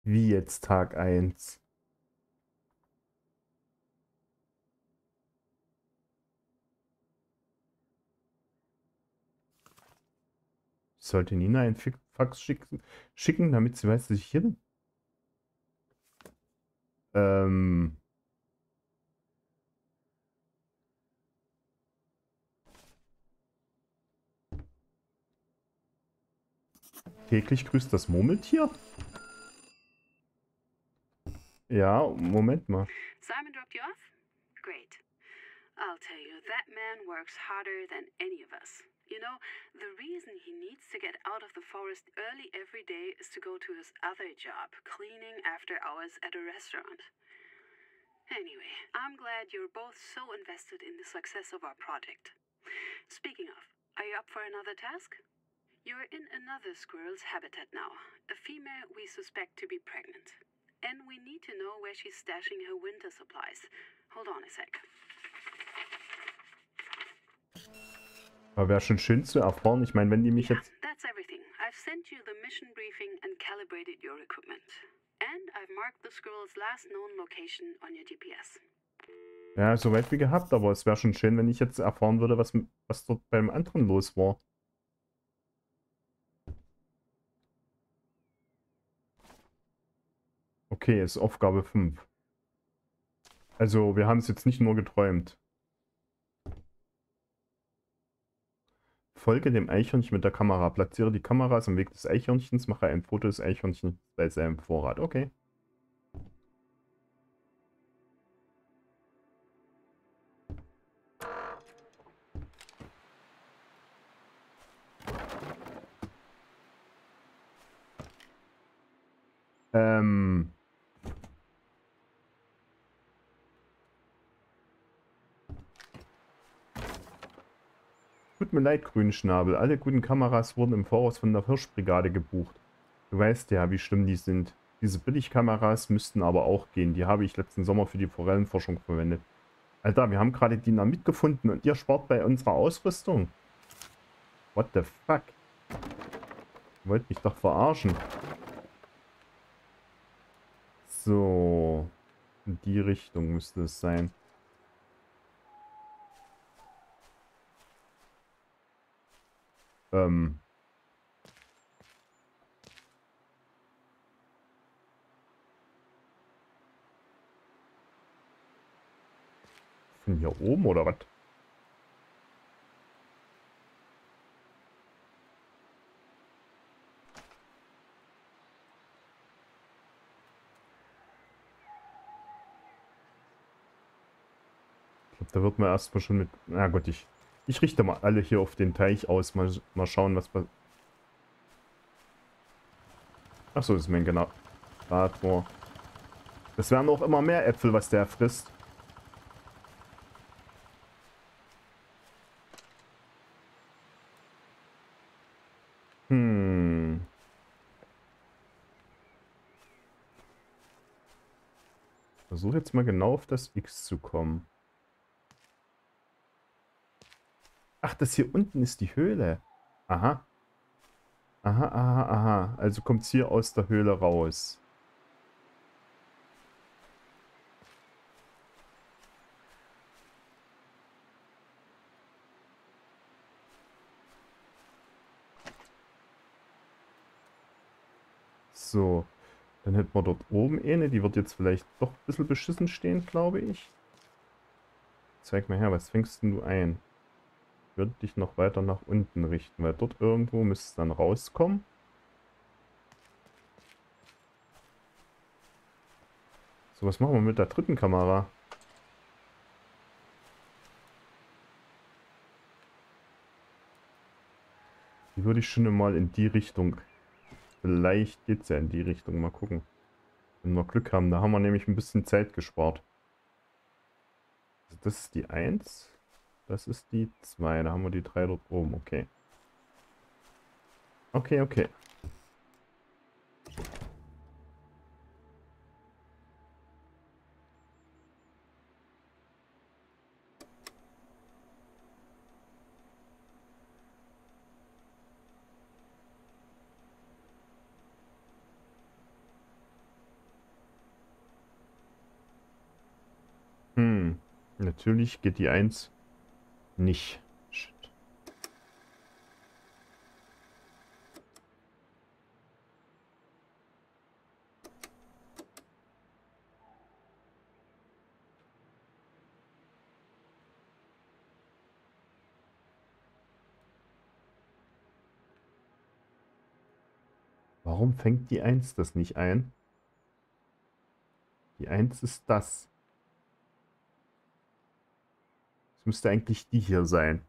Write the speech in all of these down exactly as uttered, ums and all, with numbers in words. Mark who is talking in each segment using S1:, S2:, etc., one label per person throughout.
S1: Wie jetzt Tag eins? Ich sollte Nina einen Fi- Fax schicken, schicken, damit sie weiß, dass ich hier bin. Ähm, täglich grüßt das Murmeltier? Ja, Moment mal.
S2: Simon dropped you off? Great. I'll tell you, that man works harder than any of us. You know, the reason he needs to get out of the forest early every day is to go to his other job, cleaning after hours at a restaurant. Anyway, I'm glad you're both so invested in the success of our project. Speaking of, are you up for another task? You're in another squirrel's habitat now, a female we suspect to be pregnant. And we need to know where she's stashing her winter supplies. Hold on a sec.
S1: Aber wäre schon schön zu erfahren. Ich meine, wenn die mich
S2: Yeah,
S1: jetzt...
S2: that's everything. I've sent you the mission briefing and calibrated your equipment. And I've marked the squirrel's last known location on your G P S.
S1: Ja, so weit wie gehabt, aber es wäre schon schön, wenn ich jetzt erfahren würde, was, was dort beim anderen los war. Okay, ist Aufgabe fünf. Also, wir haben es jetzt nicht nur geträumt. Folge dem Eichhörnchen mit der Kamera. Platziere die Kameras am Weg des Eichhörnchens. Mache ein Foto des Eichhörnchens bei seinem Vorrat. Okay. Ähm... Tut mir leid, Grünschnabel. Alle guten Kameras wurden im Voraus von der Hirschbrigade gebucht. Du weißt ja, wie schlimm die sind. Diese Billigkameras müssten aber auch gehen. Die habe ich letzten Sommer für die Forellenforschung verwendet. Alter, wir haben gerade Dynamit gefunden und ihr spart bei unserer Ausrüstung. What the fuck? Ihr wollt mich doch verarschen. So. In die Richtung müsste es sein. Ähm. Von hier oben oder was? Ich glaube, da wird man erstmal schon mit... Na gut, ich, ich richte mal alle hier auf den Teich aus. Mal, mal schauen, was... Achso, das ist mein Generator. Das werden auch immer mehr Äpfel, was der frisst. Hm. Versuche jetzt mal genau auf das X zu kommen. Ach, das hier unten ist die Höhle. Aha. Aha, aha, aha. Also kommt es hier aus der Höhle raus. So. Dann hätten wir dort oben eine. Die wird jetzt vielleicht doch ein bisschen beschissen stehen, glaube ich. Zeig mal her, was fängst denn du ein? Ich würde dich noch weiter nach unten richten, weil dort irgendwo müsste es dann rauskommen. So, was machen wir mit der dritten Kamera? Die würde ich schon mal in die Richtung. Vielleicht geht es ja in die Richtung. Mal gucken. Wenn wir Glück haben. Da haben wir nämlich ein bisschen Zeit gespart. Also das ist die eins. Das ist die zwei. Da haben wir die drei dort oben. Okay. Okay, okay. Natürlich geht die eins nicht. Shit. Warum fängt die eins das nicht ein? Die eins ist das. Es müsste eigentlich die hier sein.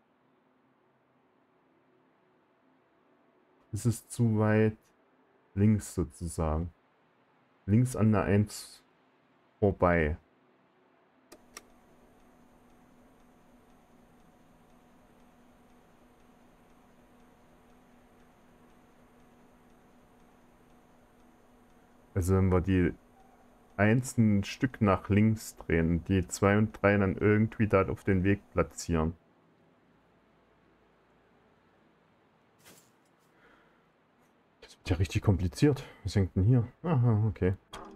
S1: Es ist zu weit links sozusagen. Links an der eins vorbei. Also wenn wir die eins ein Stück nach links drehen, die zwei und drei dann irgendwie da auf den Weg platzieren. Das wird ja richtig kompliziert. Was hängt denn hier? Aha, okay.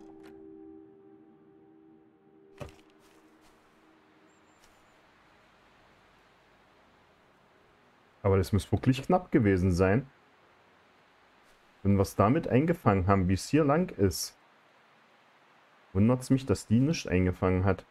S1: Aber das muss wirklich knapp gewesen sein. Wenn wir es damit eingefangen haben, wie es hier lang ist, wundert es mich, dass die nicht eingefangen hat.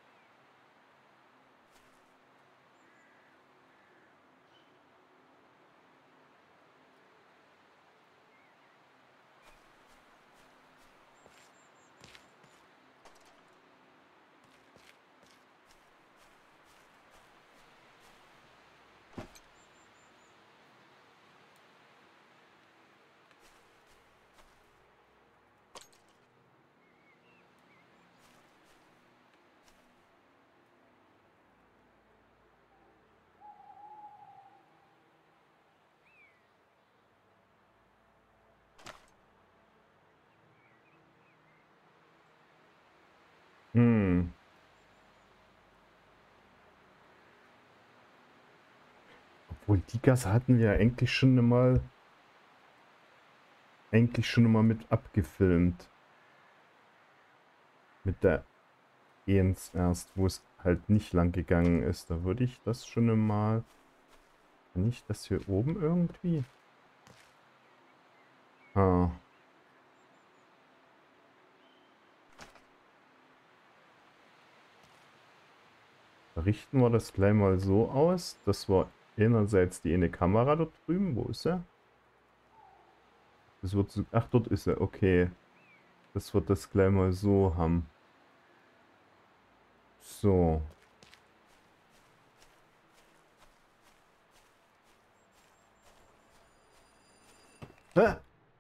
S1: Hm. Obwohl, die Gasse hatten wir ja eigentlich schon mal eigentlich schon mal mit abgefilmt. Mit der eins erst, wo es halt nicht lang gegangen ist. Da würde ich das schon mal... Kann ich das hier oben irgendwie? Ah. Da richten wir das gleich mal so aus, dass wir einerseits die eine Kamera dort drüben, wo ist er? Das wird so, ach, dort ist er, okay. Das wird das gleich mal so haben. So. Ah!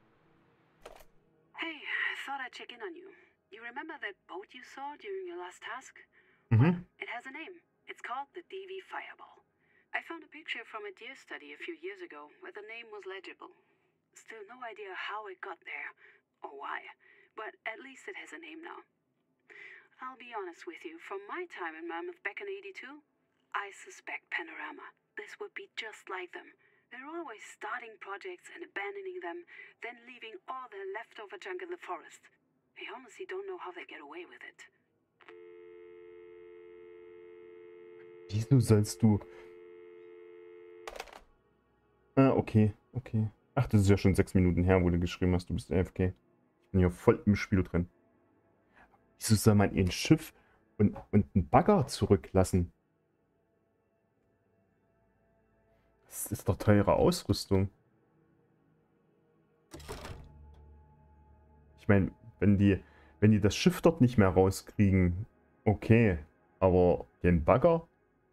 S2: Hey, I thought I'd check in on you. You remember that boat you saw during your last task? Well,
S1: Mhm.
S2: it has a name. It's called the D V Fireball. I found a picture from a deer study a few years ago where the name was legible. Still no idea how it got there or why, but at least it has a name now. I'll be honest with you, from my time in Mammoth back in eighty-two, I suspect Panorama. This would be just like them. They're always starting projects and abandoning them, then leaving all their leftover junk in the forest. I honestly don't know how they get away with it.
S1: Wieso sollst du... Ah, okay, okay. Ach, das ist ja schon sechs Minuten her, wo du geschrieben hast, du bist A F K. Ich bin hier voll im Spiel drin. Wieso soll man ein Schiff und, und einen Bagger zurücklassen? Das ist doch teure Ausrüstung. Ich meine, wenn die, wenn die das Schiff dort nicht mehr rauskriegen, okay. Aber den Bagger?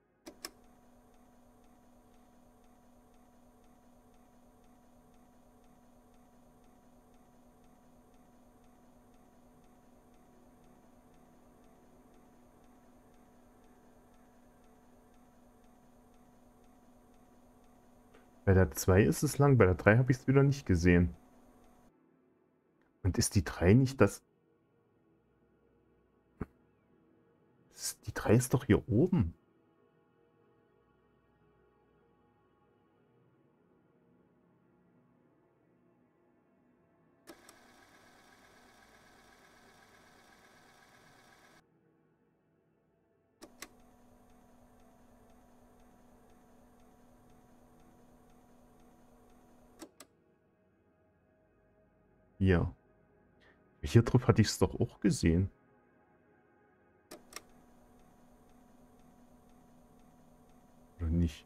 S1: Bei der zwei ist es lang, bei der drei habe ich es wieder nicht gesehen. Und ist die drei nicht das... das- Die drei ist doch hier oben. Hier. Hier drauf hatte ich es doch auch gesehen. Oder nicht?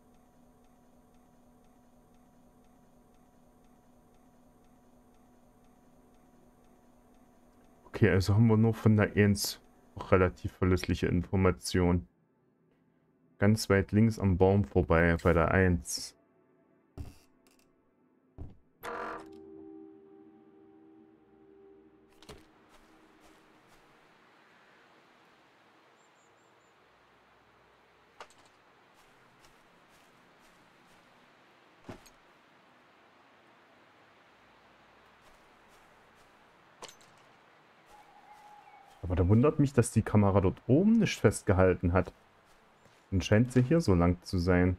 S1: Okay, also haben wir nur von der eins relativ verlässliche Information. Ganz weit links am Baum vorbei bei der eins. Aber da wundert mich, dass die Kamera dort oben nicht festgehalten hat. Dann scheint sie hier so lang zu sein.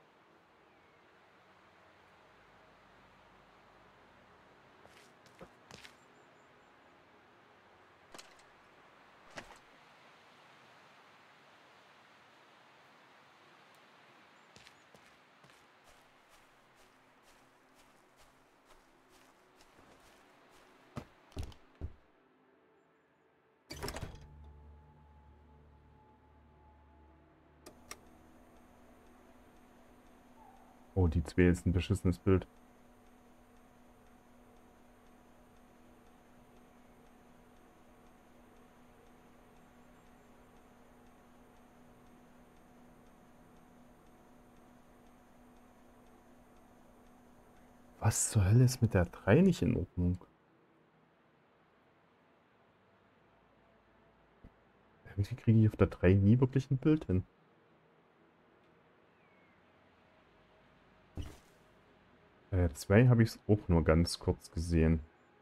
S1: Oh, die zwei ist ein beschissenes Bild. Was zur Hölle ist mit der drei nicht in Ordnung? Irgendwie kriege ich auf der drei nie wirklich ein Bild hin. Bei der zwei habe ich es auch nur ganz kurz gesehen.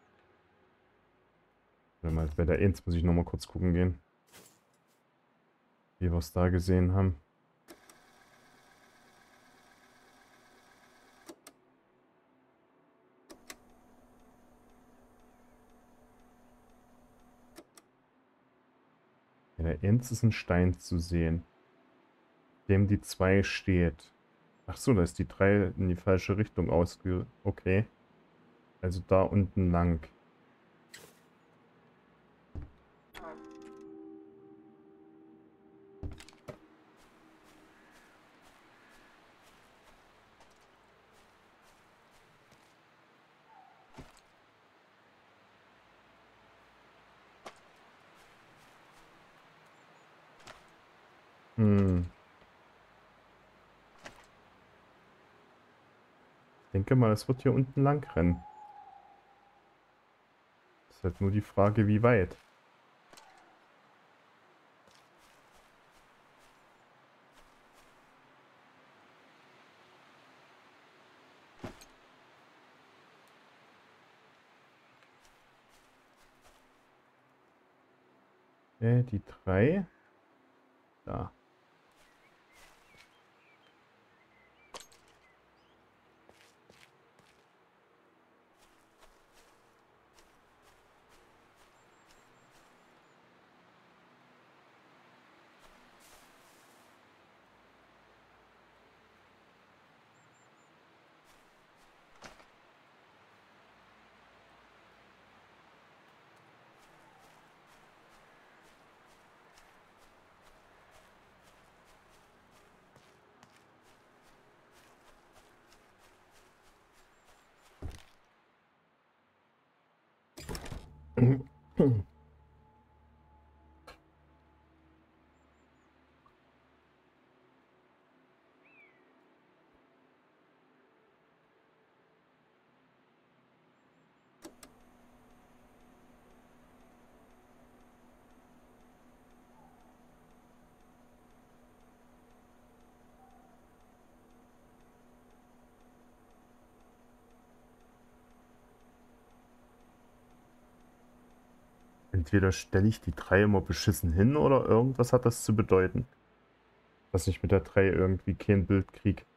S1: Warte mal, bei der eins muss ich nochmal kurz gucken gehen. Wie wir es da gesehen haben. Bei der eins ist ein Stein zu sehen, dem die zwei steht. Ach so, da ist die drei in die falsche Richtung ausge... Okay. Also da unten lang. Hm. Ich denke mal, es wird hier unten lang rennen. Ist halt nur die Frage, wie weit. Äh, die drei. Da. Entweder stelle ich die drei immer beschissen hin oder irgendwas hat das zu bedeuten. Dass ich mit der drei irgendwie kein Bild kriege.